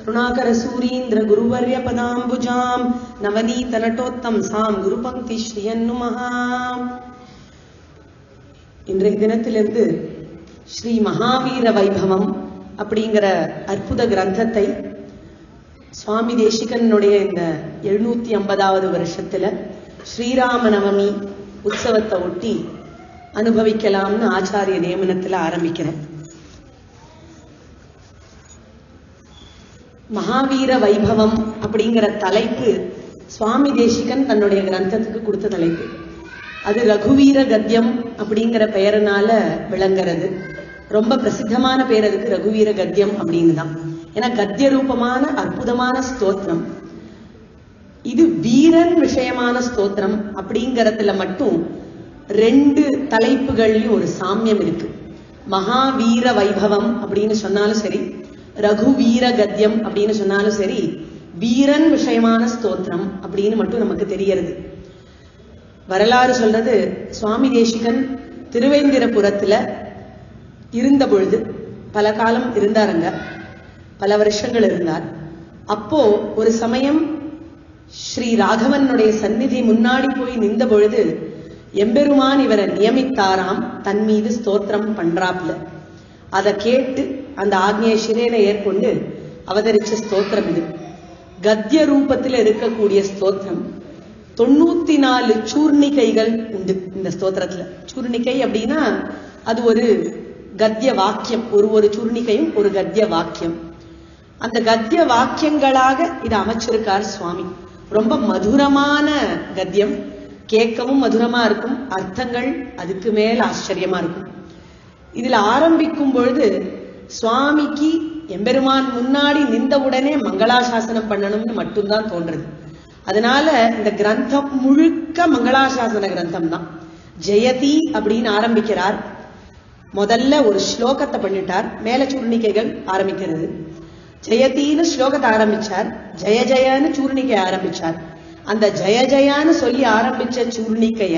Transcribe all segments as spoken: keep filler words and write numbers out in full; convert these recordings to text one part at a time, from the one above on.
கருணாகர சூரீந்திர குருவர்ய பதாம்புஜாம் நவநீத நட்டோத்தம் சாம் குரு பங்கி ஸ்ரீயன்னுமஹா. இன்றைய தினத்திலிருந்து ஸ்ரீ மகாவீர வைபவம் அப்படிங்கிற அற்புத கிரந்தத்தை சுவாமி தேசிகனுடைய இந்த எழுநூத்தி ஐம்பதாவது வருஷத்துல ஸ்ரீராம நவமி உற்சவத்தை ஒட்டி அனுபவிக்கலாம்னு ஆச்சாரிய நியமனத்துல ஆரம்பிக்கிறேன். மகாவீர வைபவம் அப்படிங்கிற தலைப்பு சுவாமி தேசிகன் தன்னுடைய கிரந்தத்துக்கு கொடுத்த தலைப்பு. அது ரகுவீர கத்தியம் அப்படிங்கிற பெயரினால விளங்குறது. ரொம்ப பிரசித்தமான பேர் அதுக்கு ரகுவீர கத்தியம் அப்படின்னு தான். ஏன்னா கத்திய ரூபமான அற்புதமான ஸ்தோத்திரம் இது. வீரன் விஷயமான ஸ்தோத்திரம் அப்படிங்கறதுல மட்டும் ரெண்டு தலைப்புகள்லயும் ஒரு சாமியம் இருக்கு. மகாவீர வைபவம் அப்படின்னு சொன்னாலும் சரி, ரகுவீர கத்தியம் அப்படின்னு சொன்னாலும் சரி, வீரன் விஷயமான ஸ்தோத்திரம் அப்படின்னு மட்டும் நமக்கு தெரியறது. வரலாறு சொல்றது, சுவாமி தேசிகன் திருவேந்திரபுரத்துல இருந்த பொழுது பல காலம் இருந்தாருங்க, பல வருஷங்கள் இருந்தார். அப்போ ஒரு சமயம் ஸ்ரீ ராகவனுடைய சந்நிதி முன்னாடி போய் நின்ற பொழுது எம்பெருமான் இவரை நியமித்தாராம் தன் மீது ஸ்தோத்திரம் பண்றாப்ல. அதை கேட்டு அந்த ஆக்ஞையை சிறையில ஏற்கொண்டு அவதரிச்ச ஸ்தோத்திரம் இது. கத்திய ரூபத்தில் இருக்கக்கூடிய ஸ்தோத்திரம். தொண்ணூத்தி நாலு சூர்ணிகைகள் உண்டு இந்த ஸ்தோத்திரத்துல. சூர்ணிகை அப்படின்னா அது ஒரு கத்திய வாக்கியம். ஒரு ஒரு சூர்ணிகையும் ஒரு கத்திய வாக்கியம். அந்த கத்திய வாக்கியங்களாக இதை அமைச்சிருக்கார் சுவாமி. ரொம்ப மதுரமான கத்தியம், கேட்கவும் மதுரமா இருக்கும், அர்த்தங்கள் அதுக்கு மேல ஆச்சரியமா இருக்கும். இதுல ஆரம்பிக்கும் பொழுது சுவாமிக்கு எம்பெருமான் முன்னாடி நின்ற உடனே மங்களாசாசனம் பண்ணணும்னு மட்டும்தான் தோன்றது. அதனால இந்த கிரந்தம் முழுக்க மங்களாசாசன கிரந்தம் தான். ஜெயதி அப்படின்னு ஆரம்பிக்கிறார். முதல்ல ஒரு ஸ்லோகத்தை பண்ணிட்டார், மேல சூர்ணிகைகள் ஆரம்பிக்கிறது. ஜெயத்தின்னு ஸ்லோகத்தை ஆரம்பிச்சார், ஜெய ஜெயன்னு சூர்ணிகை ஆரம்பிச்சார். அந்த ஜெய ஜெயான்னு சொல்லி ஆரம்பிச்ச சூர்ணிகைய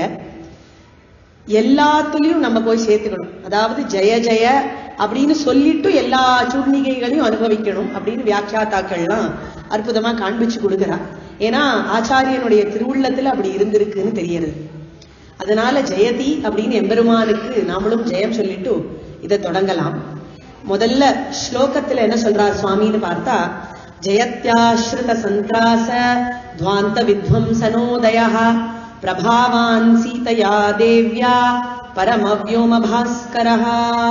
எல்லாத்துலயும் நம்ம போய் சேர்த்துக்கணும். அதாவது ஜெய ஜெய அப்படின்னு சொல்லிட்டு எல்லா சூர்ணிகைகளையும் அனுபவிக்கணும் அப்படின்னு வியாக்கியாத்தாக்கள்லாம் அற்புதமா காண்பிச்சு கொடுக்கிறார். ஏன்னா ஆச்சாரியனுடைய திருவுள்ளத்துல அப்படி இருந்திருக்குன்னு தெரியறது. அதனால ஜெயதி அப்படின்னு எம்பெருமானுக்கு நாமளும் ஜெயம் சொல்லிட்டு இதை தொடங்கலாம். முதல்ல ஸ்லோகத்துல என்ன சொல்றார் சுவாமின்னு பார்த்தா, ஜெயத்யாஸ்ருத சந்திராச துவாந்த வித்வம்சனோதய பிரபாவான் சீதையா தேவ்யா பரமவ்யோம பாஸ்கரஹ.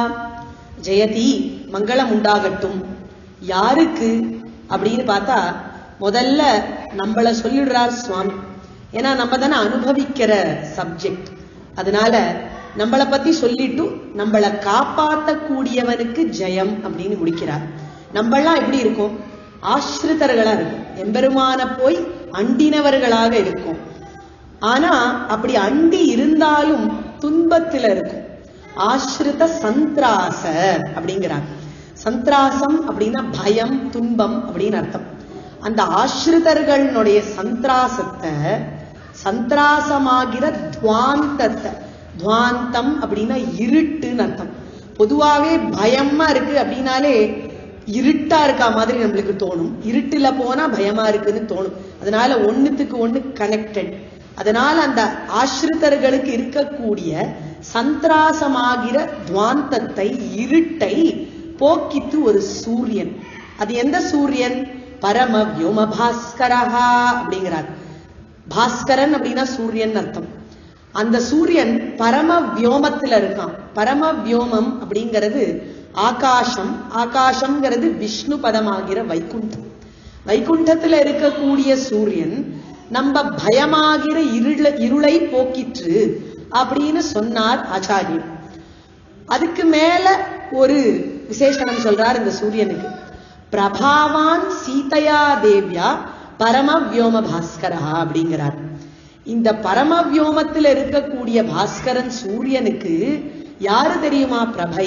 ஜெயதி மங்களம் உண்டாகட்டும். யாருக்கு அப்படின்னு பார்த்தா முதல்ல நம்மள சொல்லிடுறார் சுவாமி. ஏன்னா நம்ம தானே அனுபவிக்கிற சப்ஜெக்ட். அதனால நம்மளை பத்தி சொல்லிட்டு நம்மளை காப்பாற்றக்கூடியவனுக்கு ஜெயம் அப்படின்னு முடிக்கிறார். நம்மளாம் எப்படி இருக்கும்? ஆஸ்ரிதர்களா இருக்கும், எம்பெருமான போய் அண்டினவர்களாக இருக்கும். ஆனா அப்படி அண்டி இருந்தாலும் துன்பத்துல இருக்கும். ஆஸ்ரித சந்திராச அப்படிங்கிறார். சந்திராசம் அப்படின்னா பயம், துன்பம் அப்படின்னு அர்த்தம். அந்த ஆஸ்ரிதர்களுடைய சந்திராசத்தை, சந்திராசமாகிற துவாந்தத்தை, துவாந்தம் அப்படின்னா இருட்டுன்னு அர்த்தம். பொதுவாவே பயமா இருக்கு அப்படின்னாலே இருட்டா இருக்கா மாதிரி நம்மளுக்கு தோணும். இருட்டுல போனா பயமா இருக்குன்னு தோணும். அதனால ஒண்ணுத்துக்கு ஒண்ணு கனெக்டட். அதனால அந்த ஆசிரிதர்களுக்கு இருக்கக்கூடிய சந்திராசமாகிற துவாந்தத்தை, இருட்டை போக்கித்து ஒரு சூரியன். அது எந்த சூரியன்? பரம வியோம பாஸ்கரஹா அப்படிங்கிறார். பாஸ்கரன் அப்படின்னா சூரியன் அர்த்தம். அந்த சூரியன் பரம வியோமத்துல இருக்கான். பரம வியோமம் அப்படிங்கிறது ஆகாசம். ஆகாசம்ங்கிறது விஷ்ணு பதமாகிற வைகுண்டம். வைகுண்டத்துல இருக்கக்கூடிய சூரியன் நம்ம பயமாகிற இருள இருளை போக்கிற்று அப்படின்னு சொன்னார் ஆச்சாரியர். அதுக்கு மேல ஒரு விசேஷனம் சொல்றார் இந்த சூரியனுக்கு. பிரபாவான் சீதையா தேவ்யா பரம வியோம பாஸ்கரா அப்படிங்கிறார். இந்த பரம வியோமத்தில் இருக்கக்கூடிய பாஸ்கரன் சூரியனுக்கு யாரு தெரியுமா? பிரபை.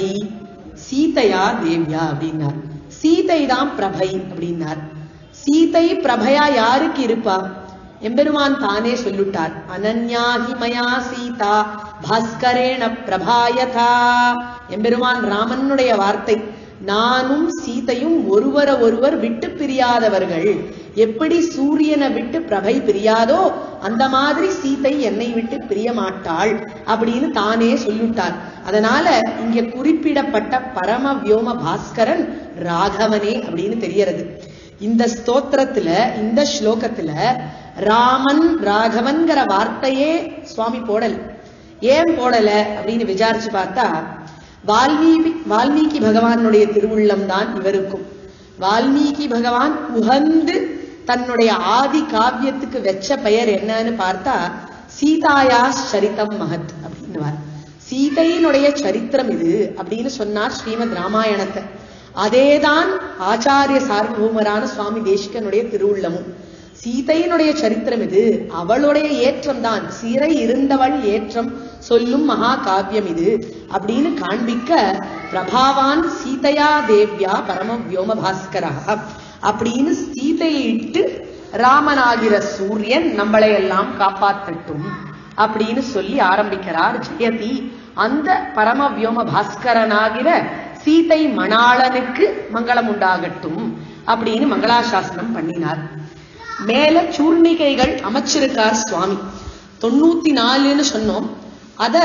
சீதையா தேவ்யா அப்படின்னார். சீதை தான் பிரபை அப்படின்னார். சீதை பிரபையா யாருக்கு இருப்பா? எம்பெருமான் தானே சொல்லிட்டார். அனன்யாஹி மயா சீதா பாஸ்கரேண பிரபாயதா. எம்பெருமான் ராமனுடைய வார்த்தை. நானும் சீதையும் ஒருவர ஒருவர் விட்டு பிரியாதவர்கள். எப்படி சூரியனை விட்டு பிரபை பிரியாதோ அந்த மாதிரி சீதை என்னை விட்டு பிரிய மாட்டாள் அப்படின்னு தானே சொல்லிட்டார். அதனால இங்க குறிப்பிடப்பட்ட பரம வியோம பாஸ்கரன் ராகவனே அப்படின்னு தெரியறது. இந்த ஸ்தோத்திரத்துல இந்த ஸ்லோகத்துல ராமன் ராகவன்கிற வார்த்தையே சுவாமி போடல. ஏன் போடல அப்படின்னு விசாரிச்சு பார்த்தா, வால்மீகி வால்மீகி பகவானுடைய திருவுள்ளம் தான் இவருக்கும். வால்மீகி பகவான் உகந்து தன்னுடைய ஆதி காவியத்துக்கு வெச்ச பெயர் என்னன்னு பார்த்தா சீதாயா சரிதம் மகத் அப்படின்னுவார். சீதையினுடைய சரித்திரம் இது அப்படின்னு சொன்னார் ஸ்ரீமத் ராமாயணத்தை. அதேதான் ஆச்சாரிய சார்வபௌமரான சுவாமி தேசிகனுடைய திருவுள்ளமும். சீதையினுடைய சரித்திரம் இது, அவளுடைய ஏற்றம் தான், சிறை இருந்தவள் ஏற்றம் சொல்லும் மகா காவியம் இது அப்படின்னு காண்பிக்க பிரபாவான் சீதையா தேவ்யா பரம வியோம பாஸ்கரா அப்படின்னு சீதையை இட்டு ராமனாகிற சூரியன் நம்மளை எல்லாம் காப்பாற்றட்டும் அப்படின்னு சொல்லி ஆரம்பிக்கிறார் ஜெயதி. அந்த பரம வியோம பாஸ்கரனாகிற சீதை மணாளனுக்கு மங்களம் உண்டாகட்டும் அப்படின்னு மங்களாசாசனம் பண்ணினார். மேல சூர்ணிகைகள் அமைச்சிருக்கார் சுவாமி. தொண்ணூத்தி நாலுன்னு சொன்னோம். அத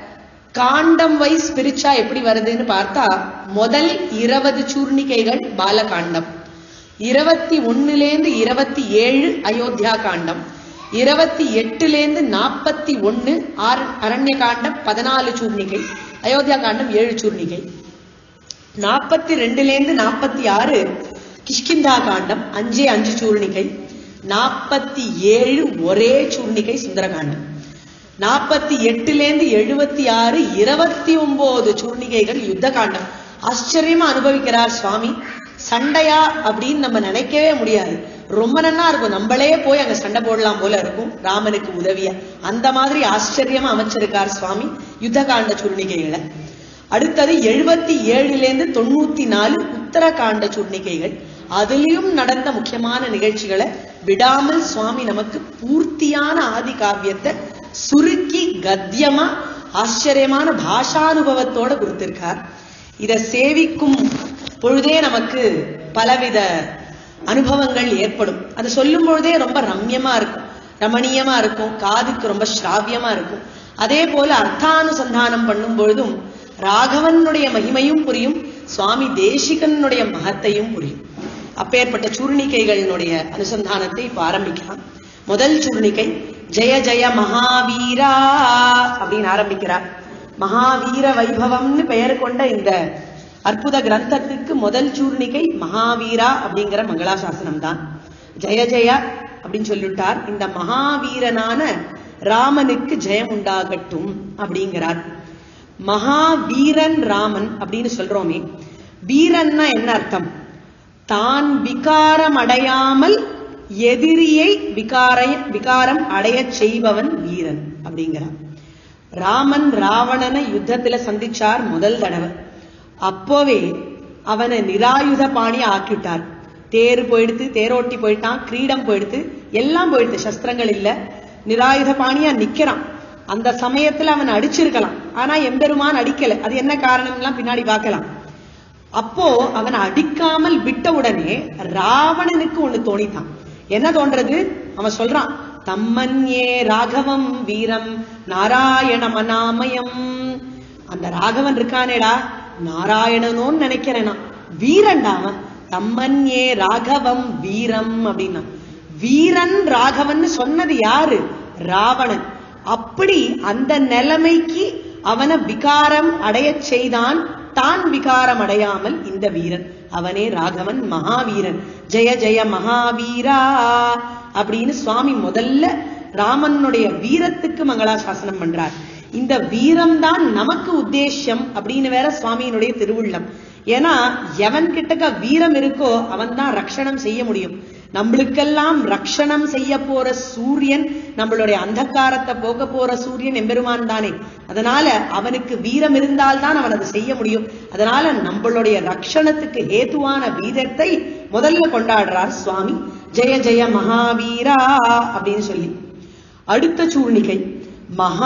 காண்டம் வைஸ் பிரிச்சா எப்படி வருதுன்னு பார்த்தா, முதல் இருபது சூர்ணிகைகள் பாலகாண்டம், இருபத்தி ஒண்ணுலேருந்து இருபத்தி ஏழு அயோத்தியா காண்டம், இருபத்தி எட்டுலேருந்து நாற்பத்தி ஒண்ணு அரண்ய காண்டம் பதினாலு சூர்ணிகை, அயோத்தியா காண்டம் ஏழு சூர்ணிகை, நாற்பத்தி ரெண்டுலேருந்து நாற்பத்தி ஆறு கிஷ்கிந்தா காண்டம் அஞ்சே அஞ்சு சூர்ணிகை, நாற்பத்தி ஏழு ஒரே சூர்ணிகை சுந்தரகாண்டம், நாற்பத்தி எட்டுலேருந்து எழுபத்தி ஆறு இருபத்தி ஒன்பது சூர்ணிகைகள் யுத்த காண்டம். ஆச்சரியமா அனுபவிக்கிறார் சுவாமி. சண்டையா அப்படின்னு நம்ம நினைக்கவே முடியாது. ரொம்ப நன்னா இருக்கும், நம்மளே போய் அங்க சண்டை போடலாம் போல இருக்கும் ராமனுக்கு உதவியா. அந்த மாதிரி ஆச்சரியமா அமைச்சிருக்கார் சுவாமி யுத்த காண்ட சூர்ணிகைகளை. அடுத்தது எழுபத்தி ஏழுலேருந்து தொண்ணூத்தி நாலு உத்தரகாண்ட சூர்ணிகைகள். அதுலயும் நடந்த முக்கியமான நிகழ்ச்சிகளை விடாமல் சுவாமி நமக்கு பூர்த்தியான ஆதி காவியத்தை சுருக்கி கத்தியமா ஆச்சரியமான பாஷானுபவத்தோட கொடுத்திருக்கார். இத சேவிக்கும் பொழுதே நமக்கு பலவித அனுபவங்கள் ஏற்படும். அதை சொல்லும் பொழுதே ரொம்ப ரம்யமா இருக்கும், ரமணீயமா இருக்கும், காதுக்கு ரொம்ப ஸ்ராவியமா இருக்கும். அதே போல அர்த்தானுசந்தானம் பண்ணும் பொழுதும் ராகவனுடைய மகிமையும் புரியும், சுவாமி தேசிகனுடைய மகத்தையும் புரியும். அப்பேற்பட்ட சூர்ணிகைகளினுடைய அனுசந்தானத்தை இப்ப ஆரம்பிக்கலாம். முதல் சூர்ணிகை ஜெய ஜெய மகாவீரா அப்படின்னு ஆரம்பிக்கிறார். மகாவீர வைபவம்னு பெயர் கொண்ட இந்த அற்புத கிரந்தத்துக்கு முதல் சூர்ணிகை மகாவீரா அப்படிங்கிற மங்களாசாசனம் தான். ஜெய ஜெய அப்படின்னு சொல்லிட்டார். இந்த மகாவீரனான ராமனுக்கு ஜெயம் உண்டாகட்டும் அப்படிங்கிறார். மகாவீரன் ராமன் அப்படின்னு சொல்றோமே, வீரன்னா என்ன அர்த்தம்? தான் விகாரம் அடையாமல் எதிரியை விகார விகாரம் அடைய செய்பவன் வீரன் அப்படிங்கிறார். ராமன் ராவணனை யுத்தத்துல சந்திச்சார் முதல் தடவை. அப்போவே அவனை நிராயுத பாணிய ஆக்கிட்டார். தேர் போயிடுத்து, தேரோட்டி போயிட்டான், கிரீடம் போயிடுத்து, எல்லாம் போயிடுத்து, சஸ்திரங்கள் இல்ல, நிராயுத பாணியா நிக்கிறான். அந்த சமயத்துல அவன் அடிச்சிருக்கலாம், ஆனா எம்பெருமான் அடிக்கல. அது என்ன காரணம் எல்லாம் பின்னாடி பார்க்கலாம். அப்போ அவனை அடிக்காமல் விட்ட உடனே ராவணனுக்கு ஒண்ணு தோணித்தான். என்ன தோன்றது? அவன் சொல்றான், தம்மன்யே ராகவம் வீரம் நாராயண மனாமயம். அந்த ராகவன் இருக்கானேடா, நாராயணனோன்னு நினைக்கிறேனா, வீரன்டா அவன். தம்மன்யே ராகவம் வீரம் அப்படின்னா, வீரன் ராகவன் சொன்னது யாரு? ராவணன். அப்படி அந்த நிலைமைக்கு அவனை விகாரம் அடைய செய்தான், தான் விகாரம் அடையாமல் இந்த வீரன். அவனே ராகவன், மகாவீரன். ஜெய ஜெய மகாவீரா அப்படின்னு சுவாமி முதல்ல ராமனுடைய வீரத்துக்கு மங்களாசாசனம் பண்றார். இந்த வீரம் தான் நமக்கு உத்தேசம் அப்படின்னு வேற சுவாமியினுடைய திருவுள்ளம். ஏன்னா எவன் கிட்டக்க வீரம் இருக்கோ அவன் தான் ரக்ஷணம் செய்ய முடியும். நம்மளுக்கெல்லாம் ரக்ஷணம் செய்ய போற சூரியன், நம்மளுடைய அந்தகாரத்தை போக போற சூரியன் எம்பெருமான் தானே. அதனால அவனுக்கு வீரம் இருந்தால்தான் அவன் அதை செய்ய முடியும். அதனால நம்மளுடைய ரக்ஷணத்துக்கு ஹேதுவான வீரத்தை முதல்ல கொண்டாடுறார் சுவாமி. ஜெய ஜெய மகாவீரா அப்படின்னு சொல்லி. அடுத்த சூர்ணிகை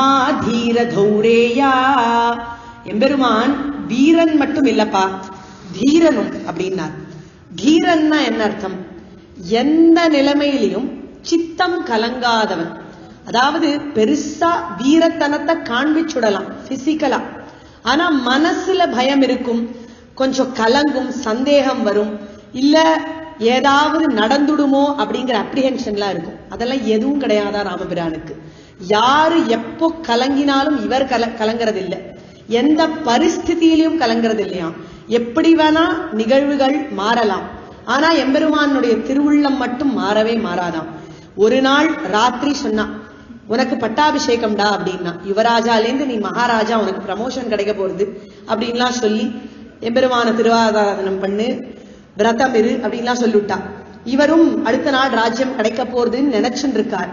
மகாதீர தௌரேயா. எம்பெருமான் வீரன் மட்டும் இல்லப்பா, தீரனும் அப்படின்னார். தீரன்னா என்ன அர்த்தம்? எந்த நிலைமையிலையும் சித்தம் கலங்காதவன். அதாவது பெருசா வீரத்தனத்தை காண்பிச்சுடலாம் பிசிக்கலா, ஆனா மனசுல பயம் இருக்கும், கொஞ்சம் கலங்கும், சந்தேகம் வரும், இல்ல ஏதாவது நடந்துடுமோ அப்படிங்கிற அப்ரிஹென்ஷன்லாம் இருக்கும். அதெல்லாம் எதுவும் கிடையாதா ராமபிரானுக்கு. யாரு எப்போ கலங்கினாலும் இவர் கல கலங்கிறது இல்லை, எந்த பரிஸ்திதியிலையும் கலங்கிறது இல்லையா. எப்படி வேணா நிகழ்வுகள் மாறலாம், ஆனா எம்பெருமானுடைய திருவுள்ளம் மட்டும் மாறவே மாறாதாம். ஒரு நாள் ராத்திரி சொன்னா, உனக்கு பட்டாபிஷேகம்டா அப்படின்னா, யுவராஜாலேருந்து நீ மகாராஜா, உனக்கு ப்ரமோஷன் கிடைக்க போறது அப்படின்லாம் சொல்லி எம்பெருமான திருவாராதனம் பண்ணு, விரதம் இரு அப்படின்லாம் சொல்லிவிட்டா. இவரும் அடுத்த நாள் ராஜ்யம் கிடைக்க போறதுன்னு நினைச்சுட்டு இருக்கார்.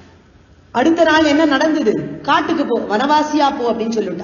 அடுத்த நாள் என்ன நடந்தது? காட்டுக்கு போ, வனவாசியா போ அப்படின்னு சொல்லிவிட்டா.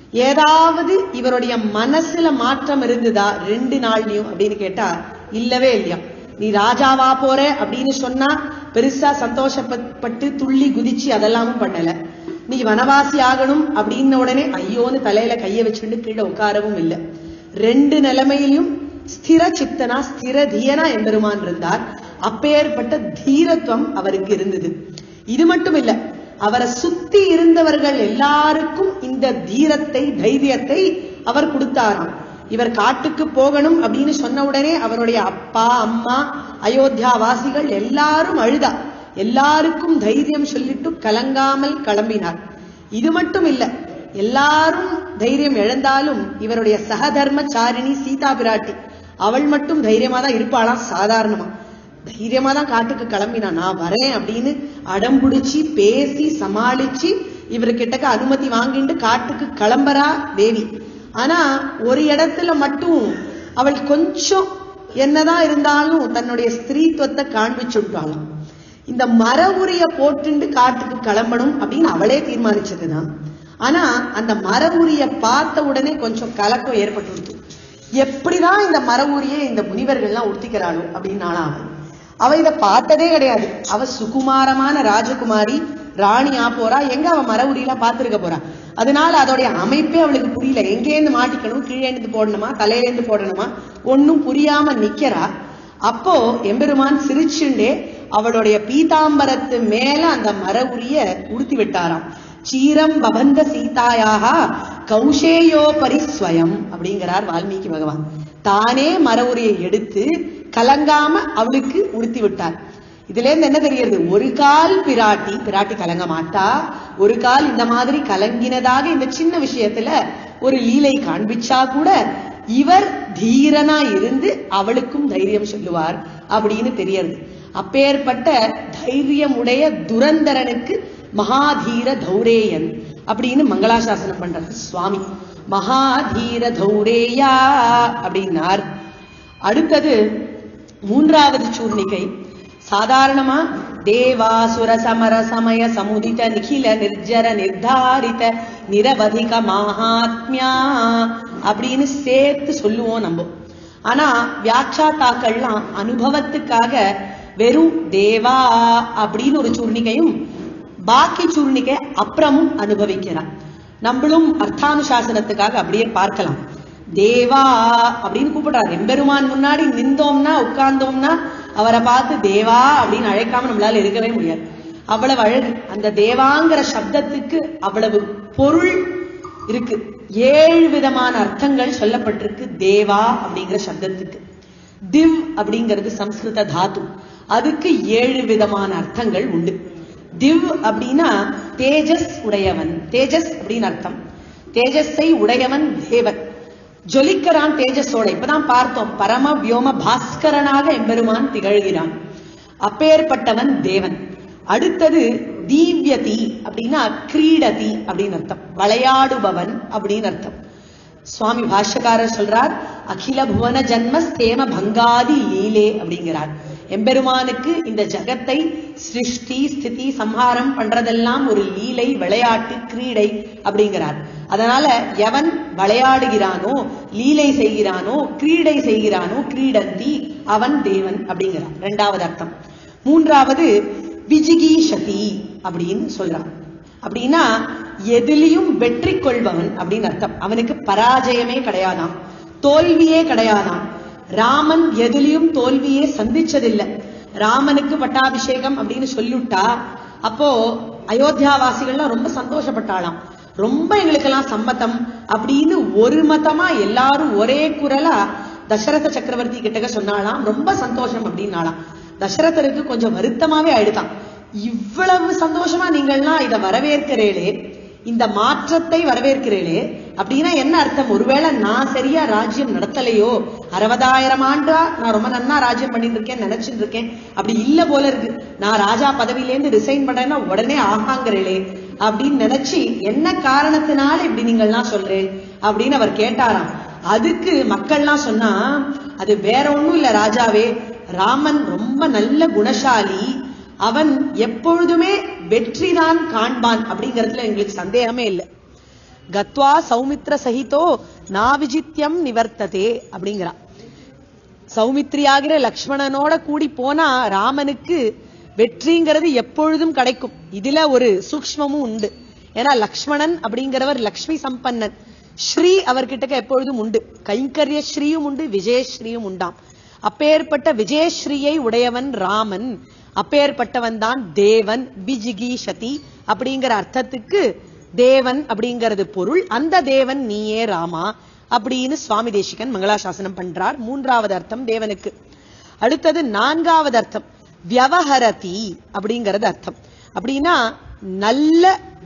ஏதாவது இவருடைய மனசுல மாற்றம் இருந்ததா ரெண்டு நாள்லயும் அப்படின்னு கேட்டா இல்லவே இல்லையா. நீ ராஜாவா போற அப்படின்னு சொன்னா பெருசா சந்தோஷப்பட்டு துள்ளி குதிச்சு அதெல்லாமும் பண்ணல. நீ வனவாசி ஆகணும் அப்படின்னு உடனே ஐயோன்னு தலையில கைய வச்சுட்டு கீழே உட்காரவும் இல்லை. ரெண்டு நிலைமையிலும் ஸ்திர சித்தனா ஸ்திர தீயனா எம்பெருமான் இருந்தார். அப்பேற்பட்ட தீரத்துவம் அவருக்கு இருந்தது. இது மட்டும் இல்ல, அவரை சுத்தி இருந்தவர்கள் எல்லாருக்கும் இந்த தீரத்தை தைரியத்தை அவர் கொடுத்தாராம். இவர் காட்டுக்கு போகணும் அப்படின்னு சொன்ன உடனே அவருடைய அப்பா அம்மா அயோத்தியா வாசிகள் எல்லாரும் அழுதா. எல்லாருக்கும் தைரியம் சொல்லிட்டு கலங்காமல் கிளம்பினார். இது மட்டும் இல்ல, எல்லாரும் தைரியம் இழந்தாலும் இவருடைய சகதர்மச்சாரிணி சீதா பிராட்டி அவள் மட்டும் தைரியமா தான் இருப்பாளாம். சாதாரணமா தைரியமா தான் காட்டுக்கு கிளம்பினா, நான் வரேன் அப்படின்னு அடம்புடிச்சு பேசி சமாளிச்சு இவர்கிட்ட அனுமதி வாங்கிட்டு காட்டுக்கு கிளம்புறா தேவி. ஆனா ஒரு இடத்துல மட்டும் அவள் கொஞ்சம் என்னதான் இருந்தாலும் தன்னுடைய ஸ்திரீத்துவத்தை காண்பிச்சுட்டாளாம். இந்த மர உரிய போட்டுண்டு காட்டுக்கு கிளம்பணும் அப்படின்னு அவளே தீர்மானிச்சதுதான். ஆனா அந்த மர உரிய பார்த்த உடனே கொஞ்சம் கலக்கம் ஏற்பட்டு, எப்படிதான் இந்த மர உரிய இந்த முனிவர்கள்லாம் உடுத்திக்கிறாளோ அப்படின்னாலும் அவள் அவ இதை பார்த்ததே கிடையாது. அவ சுகுமாரமான ராஜகுமாரி, ராணியா போறா, எங்க அவ மர உரியெல்லாம் பார்த்திருக்க போறா. அதனால அதோடைய அமைப்பே அவளுக்கு புரியல. எங்கேருந்து மாட்டிக்கணும், கீழேந்து போடணுமா தலையிலேந்து போடணுமா ஒன்னும் புரியாம நிக்கிறா. அப்போ எம்பெருமான் சிரிச்சுண்டே அவளுடைய பீதாம்பரத்து மேல அந்த மர உரிய உடுத்தி விட்டாராம். சீரம் பபந்த சீதாயாக கௌஷேயோ பரிஸ்வயம் அப்படிங்கிறார் வால்மீகி பகவான். தானே மர உரியை எடுத்து கலங்காம அவளுக்கு உடுத்தி விட்டார். இதுல இருந்து என்ன தெரிகிறது? ஒரு கால் பிராட்டி பிராட்டி கலங்க மாட்டா, ஒரு கால் இந்த மாதிரி கலங்கினதாக இந்த சின்ன விஷயத்துல ஒரு லீலை காண்பிச்சா கூட இவர் தீரனா இருந்து அவளுக்கும் தைரியம் சொல்லுவார் அப்படின்னு தெரியறது. அப்பேற்பட்ட தைரியம் உடைய துரந்தரனுக்கு மகாதீர தௌரேயன் அப்படின்னு மங்களாசாசனம் பண்றார் சுவாமி. மகாதீர தௌரேயா அப்படின்னார். அடுத்தது மூன்றாவது சூர்ணிகை. சாதாரணமா தேவாசுர சமர சமய சமுதித நிகில நிர்ஜர நிர்தாரித நிரவதிக மகாத்மியா அப்படின்னு சேர்த்து சொல்லுவோம் நம்ம. ஆனா வியாட்சாத்தாக்கள்லாம் அனுபவத்துக்காக வெறும் தேவா அப்படின்னு ஒரு சூர்ணிகையும் பாக்கி சூர்ணிகை அப்புறமும் அனுபவிக்கிறார். நம்மளும் அர்த்தானுசாசனத்துக்காக அப்படியே பார்க்கலாம். தேவா அப்படின்னு கூப்பிடுறார். எம்பெருமான் முன்னாடி நின்றோம்னா உட்கார்ந்தோம்னா அவரை பார்த்து தேவா அப்படின்னு அழைக்காம நம்மளால இருக்கவே முடியாது. அவ்வளவு அழகு அந்த தேவாங்கிற சப்தத்துக்கு, அவ்வளவு பொருள் இருக்கு. ஏழு விதமான அர்த்தங்கள் சொல்லப்பட்டிருக்கு தேவா அப்படிங்கிற சப்தத்துக்கு. திவ் அப்படிங்கிறது சம்ஸ்கிருத தாத்து, அதுக்கு ஏழு விதமான அர்த்தங்கள் உண்டு. திவ் அப்படின்னா தேஜஸ் உடையவன், தேஜஸ் அப்படின்னு அர்த்தம். தேஜஸை உடையவன் தேவன், ஜொலிக்கிறான் தேஜஸோட. இப்பதான் பார்த்தோம், பரம வியோம பாஸ்கரனாக எம்பெருமான் திகழ்கிறான். அப்பேற்பட்டவன் தேவன். அடுத்தது தீவ்யதி அப்படின்னா கிரீடதி அப்படின்னு அர்த்தம், விளையாடுபவன் அப்படின்னு அர்த்தம். சுவாமி பாஷ்யக்காரர் சொல்றார், அகில புவன ஜன்ம ஸ்தேம பங்காதி லீலே அப்படிங்கிறார். எம்பெருமானுக்கு இந்த ஜகத்தை சிருஷ்டி ஸ்திதி சம்ஹாரம் பண்றதெல்லாம் ஒரு லீலை, விளையாட்டு, கிரீடை அப்படிங்கிறார். அதனால எவன் விளையாடுகிறானோ, லீலை செய்கிறானோ, கிரீடை செய்கிறானோ, கிரீடந்தி அவன் தேவன் அப்படிங்கிறார். இரண்டாவது அர்த்தம். மூன்றாவது விஜிகீஷதி அப்படின்னு சொல்றான். அப்படின்னா எதிலையும் வெற்றி கொள்பவன் அப்படின்னு அர்த்தம். அவனுக்கு பராஜயமே கிடையாதாம். தோல்வியே கிடையாதாம். ராமன் எதிலையும் தோல்வியே சந்திச்சதில்லை. ராமனுக்கு பட்டாபிஷேகம் அப்படின்னு சொல்லிவிட்டா அப்போ அயோத்தியாவாசிகள்லாம் ரொம்ப சந்தோஷப்பட்டாளாம். ரொம்ப எங்களுக்கெல்லாம் சம்மதம் அப்படின்னு ஒரு மதமா எல்லாரும் ஒரே குரலா தசரத சக்கரவர்த்தி கிட்டக்க சொன்னாலாம். ரொம்ப சந்தோஷம் அப்படின்னாலாம். தசரதருக்கு கொஞ்சம் வருத்தமாவே ஆயிடுதான். இவ்வளவு சந்தோஷமா நீங்கள்லாம் இதை வரவேற்கிறீர்களே, இந்த மாற்றத்தை வரவேற்கிறீர்களே, அப்படின்னா என்ன அர்த்தம்? ஒருவேளை நான் சரியா ராஜ்யம் நடத்தலையோ, அறுபதாயிரம் ஆண்டா நான் ரொம்ப நன்னா ராஜ்யம் பண்ணிட்டு இருக்கேன் நினைச்சிட்டு இருக்கேன், அப்படி இல்ல போல இருக்கு, நான் ராஜா பதவியிலேருந்து ரிசைன் பண்ணேன்னா உடனே ஆகாங்கிறீங்களே அப்படின்னு நினைச்சு என்ன காரணத்தினால இப்படி நீங்கள்லாம் சொல்றேன் அப்படின்னு அவர் கேட்டாராம். அதுக்கு மக்கள்லாம் சொன்னா அது வேற ஒண்ணும் இல்ல ராஜாவே, ராமன் ரொம்ப நல்ல குணசாலி, அவன் எப்பொழுதுமே வெற்றிதான் காண்பான் அப்படிங்கறதுல எங்களுக்கு சந்தேகமே இல்லை. கத்வா சௌமித்ர சகிதோ நாவிஜித்யம் நிவர்த்ததே அப்படிங்கிறா. சௌமித்ரியாகிற லக்ஷ்மணனோட கூடி போனா ராமனுக்கு வெற்றிங்கிறது எப்பொழுதும் கிடைக்கும். இதுல ஒரு சூக்ஷ்மமும் உண்டு. ஏன்னா லக்ஷ்மணன் அப்படிங்கிறவர் லக்ஷ்மி சம்பன்னன். ஸ்ரீ அவர்கிட்ட எப்பொழுதும் உண்டு. கைங்கரிய ஸ்ரீயும் உண்டு, விஜயஸ்ரீயும் உண்டாம். அப்பேற்பட்ட விஜயஸ்ரீயை உடையவன் ராமன். அப்பேற்பட்டவன் தான் தேவன். விஜிகீஷதி அப்படிங்கிற அர்த்தத்துக்கு தேவன் அப்படிங்கிறது பொருள். அந்த தேவன் நீயே ராமா அப்படின்னு சுவாமி தேசிகன் மங்களாசாசனம் பண்றார். மூன்றாவது அர்த்தம் தேவனுக்கு. அடுத்தது நான்காவது அர்த்தம் வியவஹரதி அப்படிங்கிறது அர்த்தம். அப்படின்னா நல்ல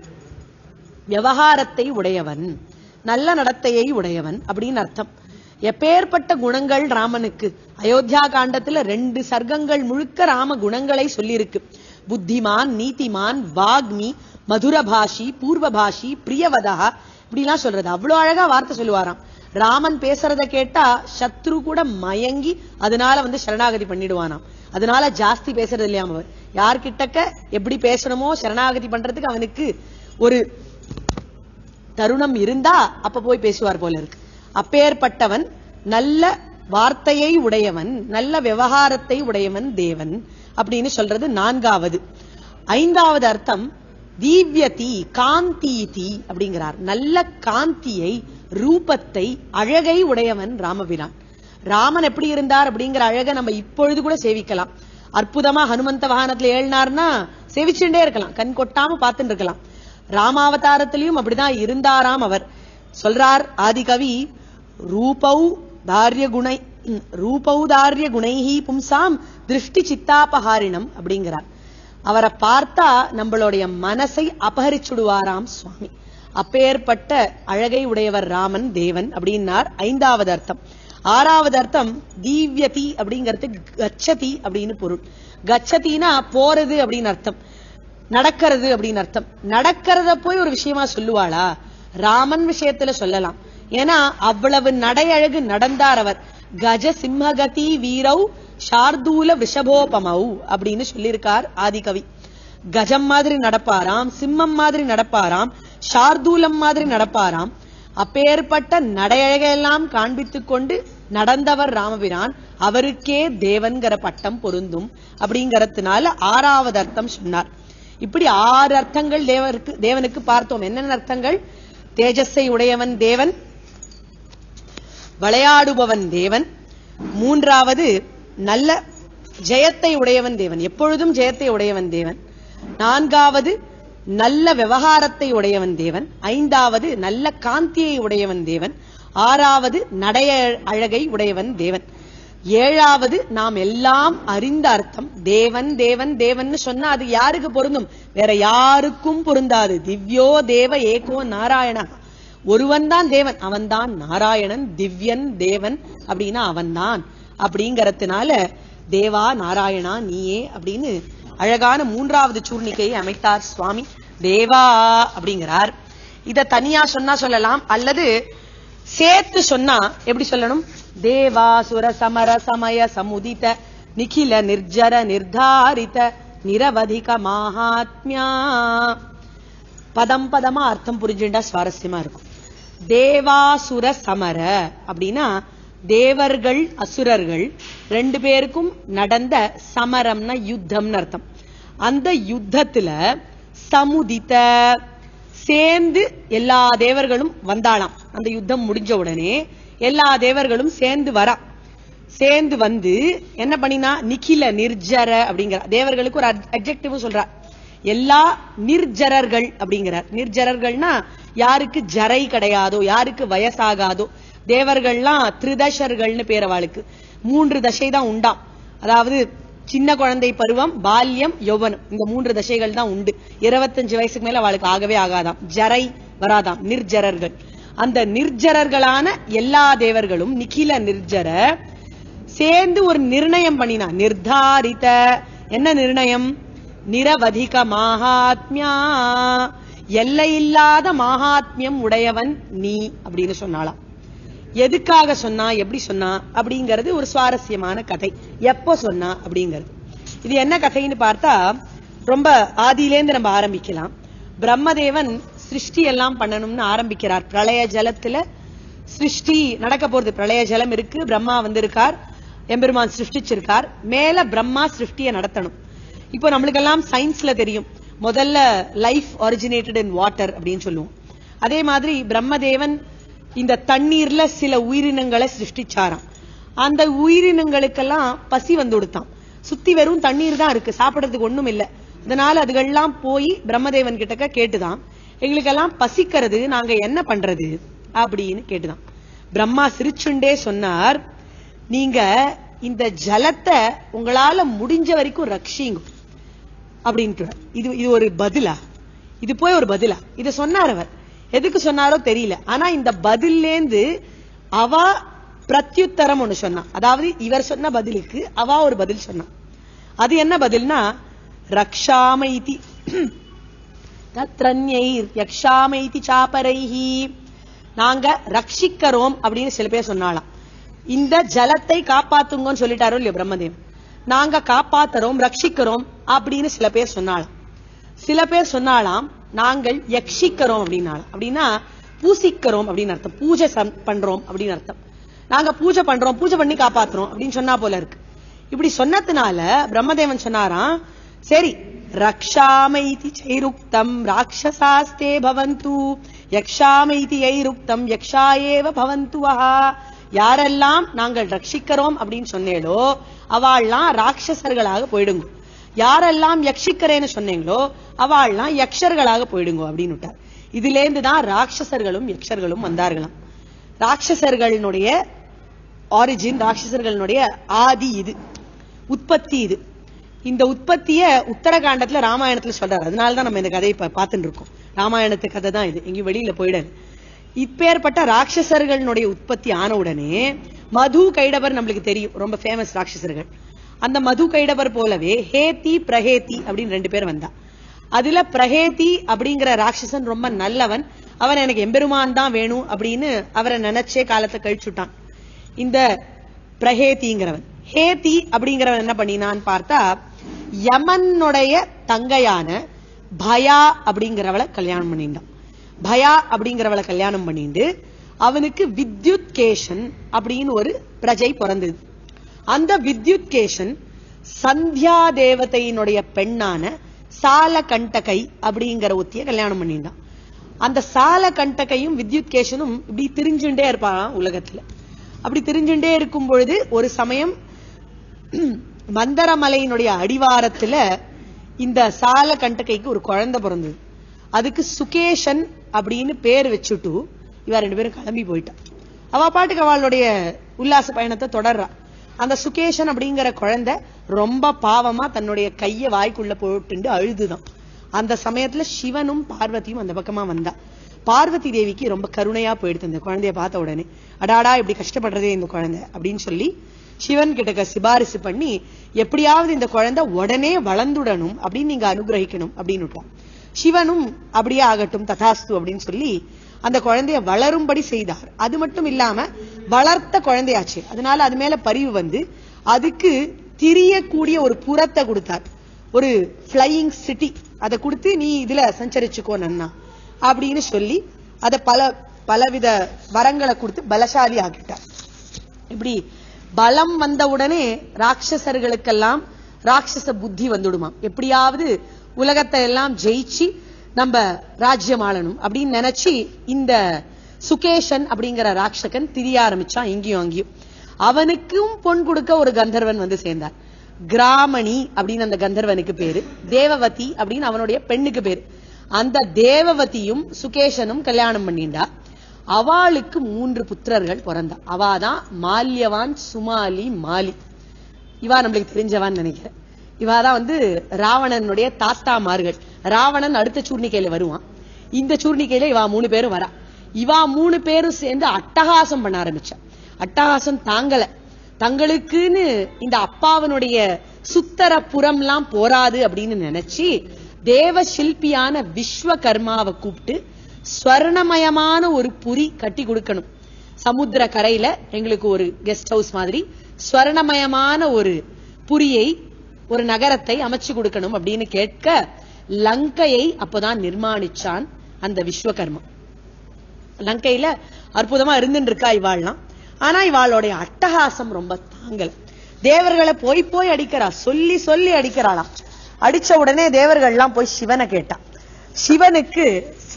விவகாரத்தை உடையவன், நல்ல நடத்தையை உடையவன் அப்படின்னு அர்த்தம். எப்பேற்பட்ட குணங்கள் ராமனுக்கு. அயோத்தியா காண்டத்துல ரெண்டு சர்க்கங்கள் முழுக்க ராம குணங்களை சொல்லியிருக்கு. புத்திமான், நீதிமான், வாக்மி, மதுரபாஷி, பூர்வபாஷி, பிரியவதா இப்படிலாம் சொல்றது. அவ்வளவு அழகா வார்த்தை சொல்லுவாராம். ராமன் பேசுறத கேட்டா சத்ரு கூட மயங்கி அதனால வந்து சரணாகதி பண்ணிடுவானாம். அதனால ஜாஸ்தி பேசுறது இல்லையாம். அவர் யார்கிட்டக்க எப்படி பேசணுமோ சரணாகதி பண்றதுக்கு அவனுக்கு ஒரு தருணம் இருந்தா அப்ப போய் பேசுவார் போல இருக்கு. அப்பேற்பட்டவன் நல்ல வார்த்தையை உடையவன், நல்ல விவகாரத்தை உடையவன் தேவன் அப்படின்னு சொல்றது நான்காவது. ஐந்தாவது அர்த்தம் தீவ்யதி காந்தீதி அப்படிங்கிறார். நல்ல காந்தியை, ரூபத்தை, அழகை உடையவன் ராமபிரான். ராமன் எப்படி இருந்தார் அப்படிங்கிற அழகை நம்ம இப்பொழுது கூட சேவிக்கலாம். அற்புதமா ஹனுமந்த வாகனத்துல ஏழினார்னா சேவிச்சுட்டே இருக்கலாம், கண் கொட்டாம பார்த்துட்டு இருக்கலாம். ராமாவதாரத்திலையும் அப்படிதான் இருந்தாராம். அவர் சொல்றார் ஆதிகவி, ரூபௌ தாரிய குணை ரூபௌ தாரிய குணைஹி பும்சாம் திருஷ்டி சித்தாபஹாரிணம் அப்படிங்கிறார். அவரை பார்த்தா நம்மளுடைய மனசை அபகரிச்சுடுவாராம் சுவாமி. அப்பேற்பட்ட அழகை உடையவர் ராமன் தேவன் அப்படின்னார். ஐந்தாவது அர்த்தம். ஆறாவது அர்த்தம் தீவ்யதி அப்படிங்கிறது கச்சதி அப்படின்னு பொருள். கச்சதினா போறது அப்படின்னு அர்த்தம், நடக்கிறது அப்படின்னு அர்த்தம். நடக்கிறத போய் ஒரு விஷயமா சொல்லுவாளா? ராமன் விஷயத்துல சொல்லலாம். ஏன்னா அவ்வளவு நடையழகு நடந்தார் அவர். கஜ சிம்மகதி வீரௌ ஷார்தூல விஷபோபமௌ அப்படின்னு சொல்லியிருக்கார் ஆதிகவி. கஜம் மாதிரி நடப்பாராம், சிம்மம் மாதிரி நடப்பாராம், ஷார்தூலம் மாதிரி நடப்பாராம். அப்பேற்பட்ட நடையழகையெல்லாம் காண்பித்துக் கொண்டு நடந்தவர் ராமபிரான். அவருக்கே தேவன்கிற பட்டம் பொருந்தும் அப்படிங்கறதுனால ஆறாவது அர்த்தம் சொன்னார். இப்படி ஆறு அர்த்தங்கள் தேவருக்கு தேவனுக்கு பார்த்தோம். என்னென்ன அர்த்தங்கள்? தேஜஸை உடையவன் தேவன், விளையாடுபவன் தேவன், மூன்றாவது நல்ல ஜெயத்தை உடையவன் தேவன், எப்பொழுதும் ஜெயத்தை உடையவன் தேவன், நான்காவது நல்ல விவகாரத்தை உடையவன் தேவன், ஐந்தாவது நல்ல காந்தியை உடையவன் தேவன், ஆறாவது நடைய அழகை உடையவன் தேவன், ஏழாவது நாம் எல்லாம் அறிந்த அர்த்தம் தேவன் தேவன் தேவன் சொன்னா அது யாருக்கு பொருந்தும்? வேற யாருக்கும் பொருந்தாது. திவ்யோ தேவ ஏகோ நாராயண, ஒருவன் தான் தேவன், அவன் தான் நாராயணன். திவ்யன் தேவன் அப்படின்னா அவன் தான். அப்படிங்கறதுனால தேவா நாராயணா நீயே அப்படின்னு அழகான மூன்றாவது சூர்ணிக்கையை அமைத்தார் சுவாமி. தேவா அப்படிங்கிறார். இத தனியா சொன்னா சொல்லலாம், அல்லது சேர்த்து சொன்னா எப்படி சொல்லணும்? தேவாசுர சமர சமய சமுதித நிகில நிர்ஜர நிர்தாரித நிரவதிக மகாத்மியா. பதம் பதமா அர்த்தம் புரிஞ்சுட்டா சுவாரஸ்யமா இருக்கும். தேவாசுர சமர அப்படின்னா தேவர்கள் அசுரர்கள் ரெண்டு பேருக்கும் நடந்த சமரம்னா யுத்தம்னு அர்த்தம். அந்த யுத்தத்துல சமுதித சேர்ந்து எல்லா தேவர்களும் வந்தாளாம். அந்த யுத்தம் முடிஞ்ச உடனே எல்லா தேவர்களும் சேர்ந்து வரா. சேர்ந்து வந்து என்ன பண்ணினா நிகில நிர்ஜர அப்படிங்கிற தேவர்களுக்கு ஒரு அட்ஜெக்டிவ் சொல்றார். எல்லா நிர்ஜரர்கள் அப்படிங்கிறார். நிர்ஜரர்கள்னா யாருக்கு ஜரை கிடையாதோ, யாருக்கு வயசாகாதோ. தேவர்கள்லாம் திரிதசர்கள்னு பேரவாளுக்கு மூன்று தசை தான் உண்டாம். அதாவது சின்ன குழந்தை பருவம், பால்யம், யௌவனம், இந்த மூன்று தசைகள் தான் உண்டு. இருபத்தஞ்சு வயசுக்கு மேல அவளுக்கு ஆகவே ஆகாதாம், ஜரை வராதாம், நிர்ஜரர்கள். அந்த நிர்ஜரர்களான எல்லா தேவர்களும் நிகில நிர்ஜர சேர்ந்து ஒரு நிர்ணயம் பண்ணினா. நிர்தாரித என்ன நிர்ணயம்? நிரவதிக மகாத்மியா, எல்லையில்லாத மகாத்மியம் உடையவன் நீ அப்படின்னு சொன்னாலாம். எதுக்காக சொன்னா, எப்படி சொன்னா அப்படிங்கிறது ஒரு சுவாரஸ்யமான கதை. எப்போ சொன்னா அப்படிங்கிறது இது என்ன கதைன்னு பார்த்தா ரொம்ப ஆதியிலேந்து நம்ம ஆரம்பிக்கலாம். பிரம்மதேவன் சிருஷ்டி எல்லாம் பண்ணணும்னு ஆரம்பிக்கிறார். பிரளய ஜலத்துல சிருஷ்டி நடக்க போறது. பிரளய ஜலம் இருக்கு, பிரம்மா வந்திருக்கார், எம்பெருமான் சிருஷ்டிச்சிருக்கார். மேல பிரம்மா சிருஷ்டியை நடத்தணும். இப்போ நம்மளுக்கெல்லாம் சயின்ஸ்ல தெரியும், முதல்ல லைஃப் ஒரிஜினேட்டட் இன் வாட்டர் அப்படின்னு சொல்லுவோம். அதே மாதிரி பிரம்மதேவன் இந்த தண்ணீர்ல சில உயிரினங்களை சிருஷ்டிச்சாராம். அந்த உயிரினங்களுக்கெல்லாம் பசி வந்து கொடுத்தான். சுத்தி வெறும் தண்ணீர் தான் இருக்கு, சாப்பிடறதுக்கு ஒண்ணும் இல்லை. அதனால அதுகள்லாம் போய் பிரம்மதேவன் கிட்ட கேட்டுதான், எங்களுக்கெல்லாம் பசிக்கிறது, நாங்க என்ன பண்றது அப்படின்னு கேட்டுதான். பிரம்மா சிரிச்சுண்டே சொன்னார், நீங்க இந்த ஜலத்தை உங்களால முடிஞ்ச வரைக்கும் ரட்சிங்க அப்படின்ட்டு. இது இது ஒரு பதிலா? இது போய் ஒரு பதிலா? இதை சொன்னார் அவர். எதுக்கு சொன்னாரோ தெரியல. ஆனா இந்த பதிலேந்து அவ பிரத்யுத்தரம் ஒண்ணு சொன்னா. அதாவது இவர் சொன்ன பதிலுக்கு அவ ஒரு பதில் சொன்னா. அது என்ன பதில்னா, ரக்ஷாமைதி தத்ரண்யைர் யக்ஷாமைதி சாபரைஹி, நாங்க ரட்சிக்கிறோம் அப்படின்னு சில பேர் சொன்னாலாம். இந்த ஜலத்தை காப்பாத்துங்கன்னு சொல்லிட்டாரோ இல்லையோ பிரம்மதேவன், நாங்க காப்பாத்துறோம் ரட்சிக்கிறோம் அப்படின்னு சில பேர் சொன்னாலாம். சில பேர் சொன்னாலாம் நாங்கள் யக்ஷிக்கிறோம் அப்படின்னாலும். அப்படின்னா பூசிக்கிறோம் அப்படின்னு அர்த்தம், பூஜை பண்றோம் அப்படின்னு அர்த்தம். நாங்க பூஜை பண்றோம், பூஜை பண்ணி காப்பாத்துறோம் அப்படின்னு சொன்னா போல இருக்கு. இப்படி சொன்னதுனால பிரம்மதேவன் சொன்னாராம், சரி ரக்ஷாமைதி சைருக்தம் ராட்சசாஸ்தே பவந்து யக்ஷாமைதி ஐருக்தம் யக்ஷாயேவ பவந்து வஹா. யாரெல்லாம் நாங்கள் ரட்சிக்கிறோம் அப்படின்னு சொன்னேளோ அவள்லாம் ராட்சசர்களாக போயிடுங்க, யாரெல்லாம் யக்ஷிக்கிறேன்னு சொன்னீங்களோ அவள்லாம் யக்ஷர்களாக போயிடுங்க அப்படின்னு விட்டார். இதுல இருந்துதான் ராட்சசர்களும் யக்ஷர்களும் வந்தார்களாம். ராட்சசர்களுடைய ஆரிஜின், ராட்சசர்களுடைய ஆதி இது, உற்பத்தி இது. இந்த உற்பத்திய உத்தரகாண்டத்துல ராமாயணத்துல சொல்றாரு. அதனாலதான் நம்ம இந்த கதையை பார்த்துட்டு இருக்கோம். ராமாயணத்து கதை தான் இது, எங்கேயும் வெளியில போயிடாது. இப்பேற்பட்ட ராட்சசர்களுடைய உற்பத்தி ஆன உடனே மது கைடவர் நம்மளுக்கு தெரியும், ரொம்ப ஃபேமஸ் ராட்சசர்கள். அந்த மது கைடவர் போலவே ஹேதி பிரஹேதி அப்படின்னு ரெண்டு பேர் வந்தா. அதுல பிரஹேதி அப்படிங்கிற ராட்சசன் ரொம்ப நல்லவன். அவன் எனக்கு எம்பெருமான் தான் வேணும் அப்படின்னு அவரை நினைச்சே காலத்தை கழிச்சுட்டான் இந்த பிரஹேதிங்கிறவன். ஹேதி அப்படிங்கிறவன் என்ன பண்ணினான்னு பார்த்தா, யமனுடைய தங்கையான பயா அப்படிங்கிறவளை கல்யாணம் பண்ணிட்டான். பயா அப்படிங்கிறவளை கல்யாணம் பண்ணிட்டு அவனுக்கு வித்யுத் கேஷன் அப்படின்னு ஒரு பிரஜை பிறந்தது. அந்த வித்யுத் கேஷன் சந்தியா தேவதையினுடைய பெண்ணான சால கண்டகை அப்படிங்கிற ஒத்திய கல்யாணம் பண்ணிட்டான். அந்த சால கண்டகையும் வித்யுத் கேஷனும் இப்படி திரிஞ்சுட்டே இருப்பான் உலகத்துல. அப்படி திரிஞ்சுட்டே இருக்கும் பொழுது ஒரு சமயம் மந்தரமலையினுடைய அடிவாரத்துல இந்த சால கண்டகைக்கு ஒரு குழந்தை பிறந்தது. அதுக்கு சுகேஷன் அப்படின்னு பேர் வச்சுட்டு இவ ரெண்டு பேரும் கிளம்பி போயிட்டான். அவ பாட்டுக்கு அவளுடைய உல்லாச பயணத்தை தொடர்றா. அந்த சுகேஷன் அப்படிங்கிற குழந்தை ரொம்ப பாவமா தன்னுடைய கைய வாய்க்குள்ள போட்டு அழுதுதான். அந்த சமயத்துல சிவனும் பார்வதியும் அந்த பக்கமா வந்தா. பார்வதி தேவிக்கு ரொம்ப கருணையா போயிடுது இந்த குழந்தைய பார்த்த உடனே. அடாடா இப்படி கஷ்டப்படுறதே இந்த குழந்தை அப்படின்னு சொல்லி சிவன் கிட்ட சிபாரிசு பண்ணி, எப்படியாவது இந்த குழந்தை உடனே வளர்ந்துடணும் அப்படின்னு நீங்க அனுகிரகிக்கணும் அப்படின்னு விட்டான். சிவனும் அப்படியே ஆகட்டும் ததாஸ்து அப்படின்னு சொல்லி அந்த குழந்தைய வளரும்படி செய்தார். அது மட்டும் இல்லாம வளர்த்த குழந்தையாச்சு, அதனால அது மேல பரிவு வந்து அதுக்கு திரியக்கூடிய ஒரு புறத்தை கொடுத்தார், ஒரு பிளையிங் சிட்டி. அதை கொடுத்து நீ இதுல சஞ்சரிச்சுக்கோ நன்னா அப்படின்னு சொல்லி அதை பல பலவித வரங்களை கொடுத்து பலசாலி ஆக்கிட்டார். இப்படி பலம் வந்த உடனே ராட்சசர்களுக்கெல்லாம் ராட்சச புத்தி வந்துடுமா, எப்படியாவது உலகத்தை எல்லாம் ஜெயிச்சு நம்ம ராஜ்யம் ஆளணும் அப்படின்னு நினைச்சு இந்த சுகேஷன் அப்படிங்கிற ராட்சகன் திரிய ஆரம்பிச்சான் இங்கேயும் அங்கேயும். அவனுக்கும் பொன் கொடுக்க ஒரு கந்தர்வன் வந்து சேர்ந்தார். கிராமணி அப்படின்னு அந்த கந்தர்வனுக்கு பேரு, தேவவதி அப்படின்னு அவனுடைய பெண்ணுக்கு பேரு. அந்த தேவவதியும் சுகேஷனும் கல்யாணம் பண்ணிண்டா. அவளுக்கு மூன்று புத்திரர்கள் பிறந்தா. அவாதான் மால்யவான், சுமாலி, மாலி. இவா நம்மளுக்கு தெரிஞ்சவான்னு நினைக்கிறேன். இவாதான் வந்து ராவணனுடைய தாத்தாமார்கள். ராவணன் அடுத்த சூர்ணிக்கையில வருவான். இந்த சூர்ணிக்கையில இவா மூணு பேரும் வரா. இவா மூணு பேரும் சேர்ந்து அட்டகாசம் பண்ண ஆரம்பிச்சா. அட்டகாசம் தாங்கல. தங்களுக்குன்னு இந்த அப்பாவனுடைய சுத்தர புறம் எல்லாம் போராது அப்படின்னு நினைச்சு தேவ சிற்பியான விஸ்வகர்மாவை கூப்பிட்டு ஸ்வர்ணமயமான ஒரு புரி கட்டி கொடுக்கணும். சமுத்திர கரையில எங்களுக்கு ஒரு கெஸ்ட் ஹவுஸ் மாதிரி ஸ்வர்ணமயமான ஒரு புரியை, ஒரு நகரத்தை அமைச்சு கொடுக்கணும் அப்படின்னு கேட்க லங்கையை அப்பதான் நிர்மாணிச்சான் அந்த விஸ்வகர்மா. லங்கையில அற்புதமா இருந்துட்டு இருக்கா இவாள்லாம். ஆனா இவாளுடைய அட்டகாசம் ரொம்ப தாங்கல. தேவர்களை போய் போய் அடிக்கிறா, சொல்லி சொல்லி அடிக்கிறாளாம். அடிச்ச உடனே தேவர்கள் எல்லாம் போய் சிவனை கேட்டா. சிவனுக்கு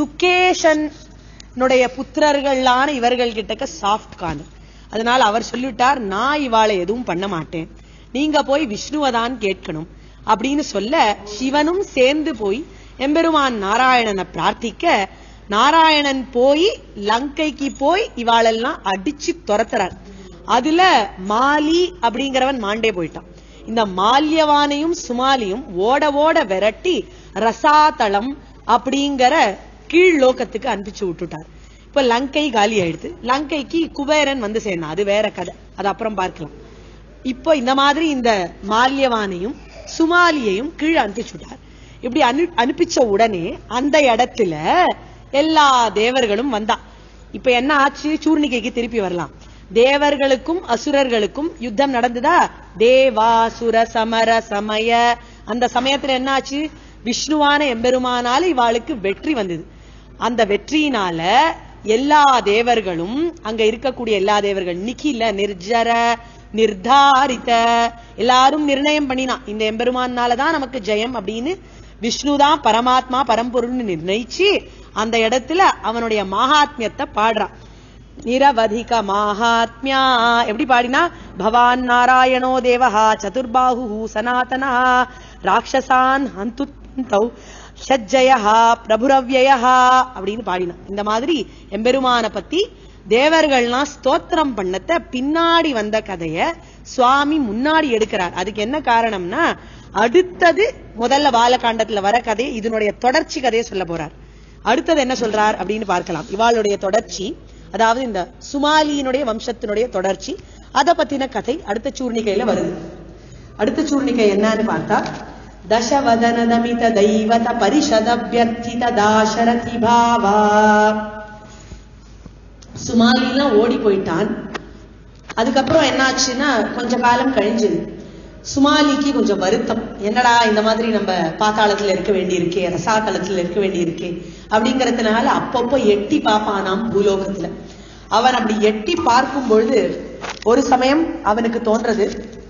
சுகேஷனுடைய புத்திரர்களான இவர்கள் கிட்டக்க சாஃப்ட் கார்னர். அதனால அவர் சொல்லிட்டார், நான் இவாளை எதுவும் பண்ண மாட்டேன், நீங்க போய் விஷ்ணுவதான் கேட்கணும் அப்படின்னு சொல்ல சிவனும் சேர்ந்து போய் எம்பெருமான் நாராயணனை பிரார்த்திக்க நாராயணன் போய் லங்கைக்கு போய் இவாளெல்லாம் அடிச்சு துரத்துறார். அதுல மாலி அப்படிங்கிறவன் மாண்டே போயிட்டான். இந்த மால்யவானையும் சுமாலியும் ஓட ஓட விரட்டி ரசாதளம் அப்படிங்கிற கீழ் லோகத்துக்கு அனுப்பிச்சு விட்டுட்டார். இப்ப லங்கை காலி ஆயிடுது. லங்கைக்கு குபேரன் வந்து சேர்ந்தான், அது வேற கதை, அது அப்புறம் பார்க்கலாம். இப்போ இந்த மாதிரி இந்த மால்யவானையும் சுமாலியையும் கீழே அனுப்பிச்சுட்டார். இப்படி அனு அனுப்பிச்ச உடனே அந்த இடத்துல எல்லா தேவர்களும் வந்தா. இப்ப என்ன ஆச்சு, சூர்ணிகைக்கு திருப்பி வரலாம். தேவர்களுக்கும் அசுரர்களுக்கும் யுத்தம் நடந்ததா, தேவாசுர சமர சமய. அந்த சமயத்துல என்ன ஆச்சு, விஷ்ணுவான எம்பெருமானால இவாளுக்கு வெற்றி வந்தது. அந்த வெற்றியினால எல்லா தேவர்களும், அங்க இருக்கக்கூடிய எல்லா தேவர்கள், நிகில நிர்ஜர நிர்தாரித, எல்லாரும் நிர்ணயம் பண்ணினா இந்த எம்பெருமானாலதான் நமக்கு ஜெயம் அப்படின்னு விஷ்ணுதான் பரமாத்மா பரம்பொருள்னு நிர்ணயிச்சு அந்த இடத்துல அவனுடைய மகாத்மியத்தை பாடுறான். நிரவதிக மகாத்மியா எப்படி பாடினா, பவான் நாராயணோ தேவஹா சதுர்பாஹு சனாதனா ராட்சசான் ஹந்துத்வந்தௌ ஷஜ்ஜயஹா பிரபுரவ்யயஹா அப்படின்னு பாடினான். இந்த மாதிரி எம்பெருமான பத்தி தேவர்கள்லாம் ஸ்தோத்திரம் பண்ணத்த பின்னாடி வந்த கதைய சுவாமி முன்னாடி எடுக்கிறார். அதுக்கு என்ன காரணம்னா, அடுத்தது முதல்ல பாலகாண்டத்துல வர கதையை இதனுடைய தொடர்ச்சி கதையை சொல்ல போறார். அடுத்தது என்ன சொல்றார் அப்படின்னு பார்க்கலாம். இவாளுடைய தொடர்ச்சி, அதாவது இந்த சுமாலியினுடைய வம்சத்தினுடைய தொடர்ச்சி, அதை பத்தின கதை அடுத்த சூர்ணிகையில வருது. அடுத்த சூர்ணிகை என்னன்னு பார்த்தா, தசவதனதமித தெய்வத பரிஷதப்யர்த்தித தாசரதி பாவா. சுமாலிலாம் ஓடி போயிட்டான். அதுக்கப்புறம் என்னாச்சுன்னா, கொஞ்ச காலம் கழிஞ்சது. சுமாலிக்கு கொஞ்சம் வருத்தம், என்னடா இந்த மாதிரி நம்ம பாத்தாளத்துல இருக்க வேண்டியிருக்கே, ரசாதளத்துல இருக்க வேண்டியிருக்கே அப்படிங்கறதுனால அப்பப்போ எட்டி பாப்பானாம் பூலோகத்துல. அவன் அப்படி எட்டி பார்க்கும் பொழுது ஒரு சமயம் அவனுக்கு தோன்றது,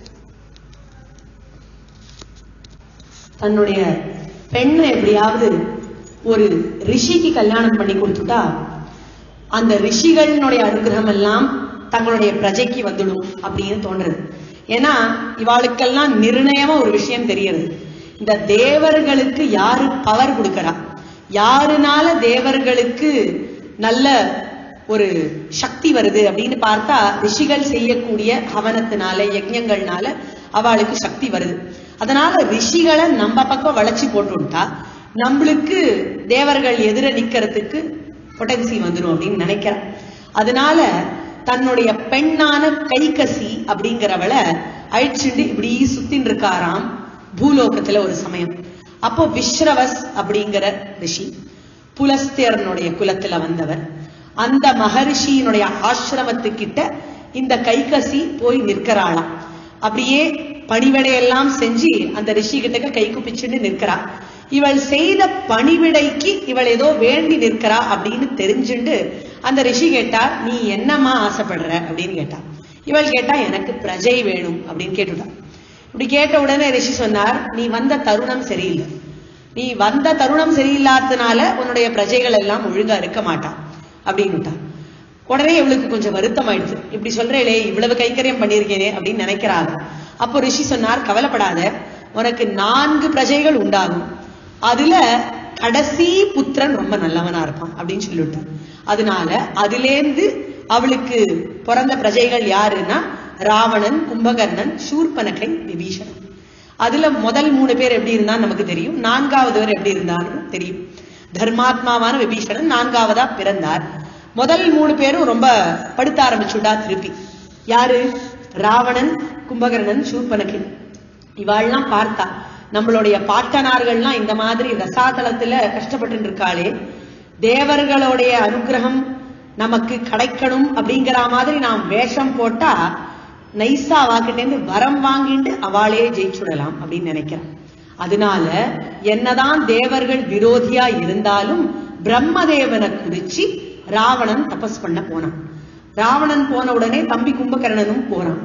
தன்னுடைய பெண்ணை எப்படியாவது ஒரு ரிஷிக்கு கல்யாணம் பண்ணி கொடுத்துட்டா அந்த ரிஷிகளினுடைய அனுகிரகம் எல்லாம் தங்களுடைய பிரஜைக்கு வந்துடும் அப்படின்னு தோன்றது. ஏன்னா இவாளுக்கெல்லாம் நிர்ணயமா ஒரு விஷயம் தெரியுது, இந்த தேவர்களுக்கு யாரு பவர் கொடுக்கறா, யாருனால தேவர்களுக்கு நல்ல ஒரு சக்தி வருது அப்படின்னு பார்த்தா ரிஷிகள் செய்யக்கூடிய ஹவனத்தினால யஜ்ஞங்கள்னால அவளுக்கு சக்தி வருது. அதனால ரிஷிகளை நம்ம பக்கம் வளைச்சி போட்டுட்டா நம்மளுக்கு தேவர்கள் எதிர நிக்கிறதுக்கு பொட்டன்சி வந்துடும் அப்படின்னு நினைக்கிறான். அதனால தன்னுடைய பெண்ணான கைகசி அப்படிங்கிறவளை அழிச்சுண்டு இப்படி சுத்தின்னு இருக்காராம் பூலோகத்துல ஒரு சமயம். அப்போ விஸ்ரவஸ் அப்படிங்கிற ரிஷி, புலஸ்தியனுடைய குலத்துல வந்தவர், அந்த மகரிஷியினுடைய ஆசிரமத்துக்கிட்ட இந்த கைகசி போய் நிற்கிறாளாம். அப்படியே பணிவிடையெல்லாம் செஞ்சு அந்த ரிஷி கிட்ட கை குப்பிச்சுன்னு நிற்கிறா. இவள் செய்த பணிவிடைக்கு இவள் ஏதோ வேண்டி நிற்கிறா அப்படின்னு தெரிஞ்சுண்டு அந்த ரிஷி கேட்டா, நீ என்னமா ஆசைப்படுற அப்படின்னு கேட்டா. இவள் கேட்டா, எனக்கு பிரஜை வேணும் அப்படின்னு கேட்டுட்டா. இப்படி கேட்ட உடனே ரிஷி சொன்னார், நீ வந்த தருணம் சரியில்லை, நீ வந்த தருணம் சரியில்லாததுனால உன்னுடைய பிரஜைகள் எல்லாம் ஒழுங்கா இருக்க மாட்டான் அப்படின்னுட்டா. உடனே இவளுக்கு கொஞ்சம் வருத்தம் ஆயிடுச்சு. இப்படி சொல்றேளே, இவ்வளவு கைங்கரியம் பண்ணியிருக்கேனே அப்படின்னு நினைக்கிறாங்க. அப்போ ரிஷி சொன்னார், கவலைப்படாத, உனக்கு நான்கு பிரஜைகள் உண்டாகும், அதுல கடைசி புத்திரன் ரொம்ப நல்லவனா இருப்பான் அப்படின்னு சொல்லிட்டு, அதனால அதுலேருந்து அவளுக்கு பிறந்த பிரஜைகள் யாருன்னா ராவணன், கும்பகர்ணன், சூர்பனகை, விபீஷணன். அதுல முதல் மூணு பேர் எப்படி இருந்தான்னு நமக்கு தெரியும், நான்காவது பேர் எப்படி இருந்தான்னு தெரியும். தர்மாத்மாவான விபீஷணன் நான்காவதா பிறந்தார். முதல் மூணு பேரும் ரொம்ப படுத்த ஆரம்பிச்சுட்டா திருப்பி. யாரு? ராவணன், கும்பகர்ணன், சூர்பனகை. இவாள்லாம் பார்த்தா நம்மளுடைய பாட்டனார்கள்லாம் இந்த மாதிரி ரசாதலத்துல கஷ்டப்பட்டு இருக்காளே, தேவர்களுடைய அனுகிரகம் நமக்கு கிடைக்கணும் அப்படிங்கிற மாதிரி நாம் வேஷம் போட்டா நைசா வாக்கிட்டேந்து வரம் வாங்கிட்டு அவளே ஜெயிச்சுடலாம் அப்படின்னு நினைக்கிறான். அதனால என்னதான் தேவர்கள் விரோதியா இருந்தாலும் பிரம்மதேவனை குறிச்சு ராவணன் தபஸ் பண்ண போனான். ராவணன் போன உடனே தம்பி கும்பகர்ணனும் போறான்.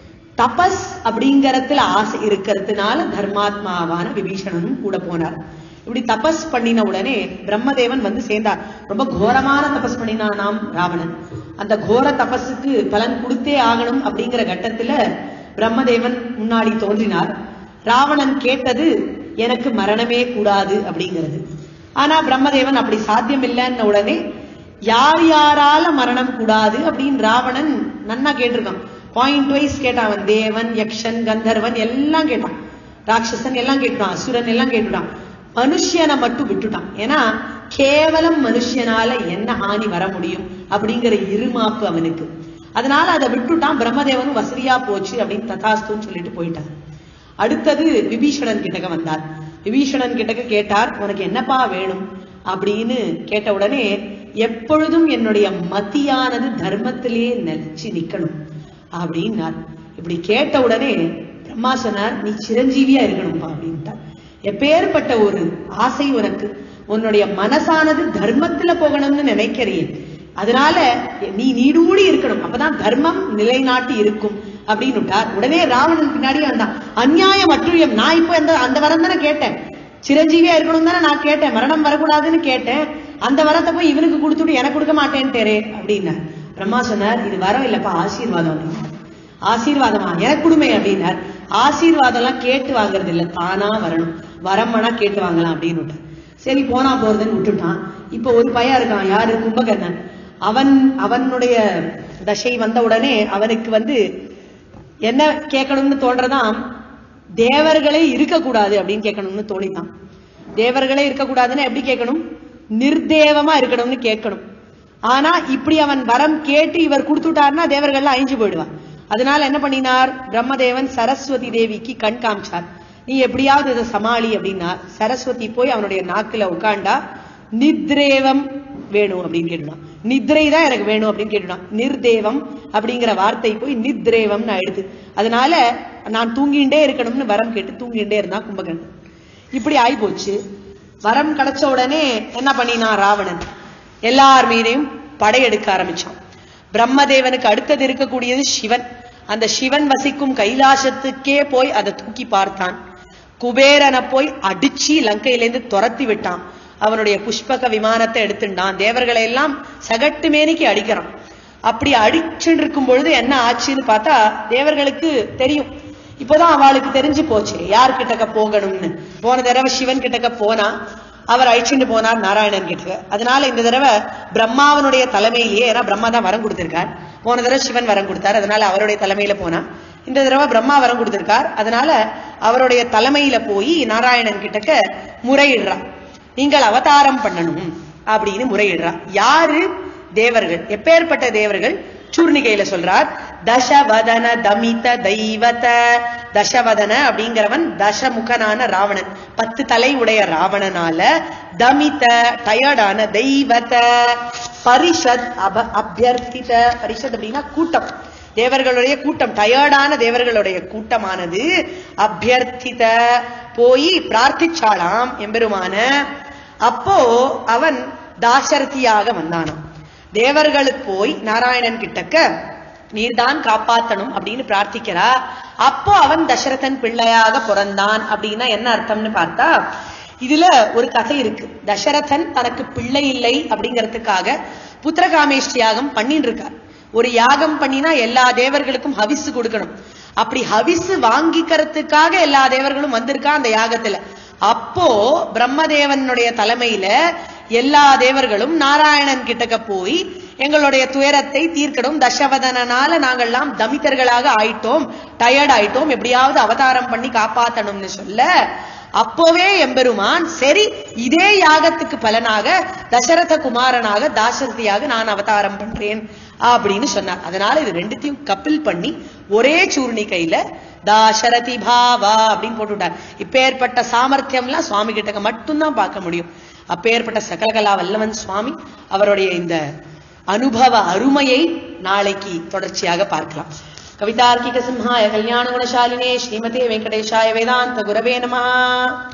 தபஸ் அப்படிங்கறதுல ஆசை இருக்கிறதுனால தர்மாத்மாவான விபீஷணனும் கூட போனார். இப்படி தபஸ் பண்ணின உடனே பிரம்மதேவன் வந்து சேர்ந்தார். ரொம்ப கோரமான தபஸ் பண்ணினானாம் ராவணன். அந்த கோர தபஸுக்கு பலன் கொடுத்தே ஆகணும் அப்படிங்கிற கட்டத்துல பிரம்மதேவன் முன்னாடி தோன்றினார். ராவணன் கேட்டது எனக்கு மரணமே கூடாது அப்படிங்கிறது. ஆனா பிரம்மதேவன் அப்படி சாத்தியம் இல்லைன்ன உடனே யார் யாரால மரணம் கூடாது அப்படின்னு ராவணன் நன்னா கேட்டிருக்கான். பாயிண்ட் வைஸ் கேட்டான். அவன் தேவன், யக்ஷன், கந்தர்வன் எல்லாம் கேட்டான், ராட்சசன் எல்லாம் கேட்டுட்டான், அசுரன் எல்லாம் கேட்டுட்டான். மனுஷனை மட்டும் விட்டுட்டான். ஏன்னா கேவலம் மனுஷனால என்ன ஹானி வர முடியும் அப்படிங்கிற இருமாப்பு அவனுக்கு. அதனால அதை விட்டுட்டான். பிரம்மதேவனும் வசதியா போச்சு அப்படின்னு ததாஸ்துன்னு சொல்லிட்டு போயிட்டான். அடுத்தது விபீஷணன் கிட்டக்க வந்தார். விபீஷணன் கிட்டக்க கேட்டார், உனக்கு என்னப்பா வேணும் அப்படின்னு கேட்ட உடனே, எப்பொழுதும் என்னுடைய மத்தியானது தர்மத்திலேயே நிலைச்சு நிக்கணும் அப்படின்னார். இப்படி கேட்ட உடனே பிரம்மா சொன்னார், நீ சிரஞ்சீவியா இருக்கணும்பா அப்படின்ட்டார். எப்பேற்பட்ட ஒரு ஆசை உனக்கு, உன்னுடைய மனசானது தர்மத்துல போகணும்னு நினைக்கிறீன், அதனால நீ நீடூடி இருக்கணும், அப்பதான் தர்மம் நிலைநாட்டி இருக்கும் அப்படின்னு விட்டார். உடனே ராவணன் பின்னாடி வந்தான். அநியாயம் அற்றுயம், நான் இப்ப அந்த அந்த வரம் தானே கேட்டேன், சிரஞ்சீவியா இருக்கணும் தானே நான் கேட்டேன், மரணம் வரக்கூடாதுன்னு கேட்டேன், அந்த வரத்தை போய் இவனுக்கு கொடுத்துட்டு எனக்கு கொடுக்க மாட்டேன்ட்டேரே அப்படின்னா. பிரம்மா சொன்னார், இது வரம் இல்லப்பா, ஆசீர்வாதம் அப்படின்னா. ஆசீர்வாதமா? எனக்கு கொடுமை அப்படின்னார். ஆசீர்வாதம் எல்லாம் கேட்டு வாங்குறது இல்ல, தானா வரணும், வரம்னா கேட்டு வாங்கலாம் அப்படின்னு. சரி போனா போறதுன்னு விட்டுட்டான். இப்ப ஒரு பையன் இருக்கான், யாரு? கும்பகர்ணன். அவன் அவனுடைய தசை வந்த உடனே அவனுக்கு வந்து என்ன கேட்கணும்னு தோன்றதான், தேவர்களே இருக்கக்கூடாது அப்படின்னு கேட்கணும்னு தோணிதான். தேவர்களே இருக்கக்கூடாதுன்னு எப்படி கேட்கணும்? நிர்தேவமா இருக்கணும்னு கேட்கணும். ஆனா இப்படி அவன் வரம் கேட்டு இவர் கொடுத்துட்டாருன்னா தேவர்கள்லாம் அழிஞ்சு போயிடுவான். அதனால என்ன பண்ணினார்? பிரம்மதேவன் சரஸ்வதி தேவிக்கு கண் காமிச்சார். நீ எப்படியாவது இதை சமாளி அப்படின்னா. சரஸ்வதி போய் அவனுடைய நாக்குல உட்காண்டா, நித்ரேவம் வேணும் அப்படின்னு கேட்டுட்டான். நித்ரை தான் எனக்கு வேணும் அப்படின்னு கேட்டுட்டான். நிர்தேவம் அப்படிங்கிற வார்த்தை போய் நித்ரேவம்னு ஆயிடுது. அதனால நான் தூங்கிண்டே இருக்கணும்னு வரம் கேட்டு தூங்கிண்டே இருந்தான் கும்பகர்ணன். இப்படி ஆகி போச்சு. வரம் கிடைச்ச உடனே என்ன பண்ணினா ராவணன்? எல்லார் மீதையும் படையெடுக்க ஆரம்பிச்சான். பிரம்மதேவனுக்கு அடுத்தது இருக்கக்கூடியது சிவன். அந்த சிவன் வசிக்கும் கைலாசத்துக்கே போய் அதை தூக்கி பார்த்தான். குபேரனை போய் அடிச்சு லங்கையிலேருந்து துரத்தி விட்டான். அவனுடைய புஷ்பக விமானத்தை எடுத்துட்டான். தேவர்களை எல்லாம் சகட்டு மேனிக்கு அடிக்கிறான். அப்படி அடிச்சுட்டு இருக்கும் பொழுது என்ன ஆச்சுன்னு பார்த்தா, தேவர்களுக்கு தெரியும், இப்போதான் அவளுக்கு தெரிஞ்சு போச்சு யார்கிட்டக்க போகணும்னு. போன தடவை சிவன் கிட்டக்க போனா அவர் அழிச்சுட்டு போனார் நாராயணன் கிட்ட. அதனால இந்த தடவை பிரம்மாவனுடைய தலைமையிலேயே, ஏன்னா பிரம்மா தான் வரம் கொடுத்திருக்கார், போன தடவை சிவன் வரம் கொடுத்தார், அதனால அவருடைய தலைமையில போனா. இந்த தடவை பிரம்மா வரம் கொடுத்திருக்கார், அதனால அவருடைய தலைமையில போய் நாராயணன் கிட்டக்க முறையிடுறான். நீங்கள் அவதாரம் பண்ணணும் அப்படின்னு முறையிடுறான். யாரு? தேவர்கள். எப்பேற்பட்ட தேவர்கள்? சூர்ணிகையில சொல்றார், தசவதன தமித தெய்வத. தசவதன அப்படிங்கிறவன் தசமுகனான ராவணன், பத்து தலை உடைய ராவணனால தமித டயர்டான தெய்வத பரிஷத் அப அபியர்த்தித. பரிஷத் அப்படின்னா கூட்டம், தேவர்களுடைய கூட்டம், டயர்டான தேவர்களுடைய கூட்டமானது அபியர்த்தித போய் பிரார்த்திச்சாலாம் எம்பெருமான. அப்போ அவன் தாசரதியாக வந்தானாம். தேவர்களுக்கு போய் நாராயணன் கிட்டக்க நீர்தான் காப்பாத்தணும் அப்படின்னு பிரார்த்திக்கிறா. அப்போ அவன் தசரதன் பிள்ளையாக பிறந்தான். அப்படின்னா என்ன அர்த்தம்னு பார்த்தா, இதுல ஒரு கதை இருக்கு. தசரதன் தனக்கு பிள்ளை இல்லை அப்படிங்கிறதுக்காக புத்திரகாமேஷ்டி யாகம் பண்ணிட்டு இருக்கார். ஒரு யாகம் பண்ணினா எல்லா தேவர்களுக்கும் ஹவிசு கொடுக்கணும். அப்படி ஹவிசு வாங்கிக்கிறதுக்காக எல்லா தேவர்களும் வந்திருக்கா அந்த யாகத்துல. அப்போ பிரம்மதேவனுடைய தலைமையில எல்லா தேவர்களும் நாராயணன் கிட்டக்க போய் எங்களுடைய துயரத்தை தீர்க்கணும், தசவதனால நாங்கள்லாம் தமிக்கர்களாக ஆயிட்டோம், டயர்ட் ஆயிட்டோம், எப்படியாவது அவதாரம் பண்ணி காப்பாத்தணும்னு சொல்ல, அப்போவே எம்பெருமான் சரி இதே யாகத்துக்கு பலனாக தசரத குமாரனாக தாசரதியாக நான் அவதாரம் பண்றேன் அப்படின்னு சொன்னார். அதனால இது ரெண்டுத்தையும் கப்பில் பண்ணி ஒரே சூர்ணி கையில தாசரதி பாவா அப்படின்னு போட்டுவிட்டார். இப்பேற்பட்ட சாமர்த்தியம்லாம் சுவாமி கிட்டக்க மட்டும்தான் பார்க்க முடியும். அப்பேற்பட்ட சகலகலா வல்லவன் சுவாமி. அவருடைய இந்த அனுபவ அருமையை நாளைக்கு தொடர்ச்சியாக பார்க்கலாம். கவிதார்க்கிக சிம்ஹாய கல்யாண குணசாலினே ஸ்ரீமதே வெங்கடேஷாய வேதாந்த குரவே நமஹ.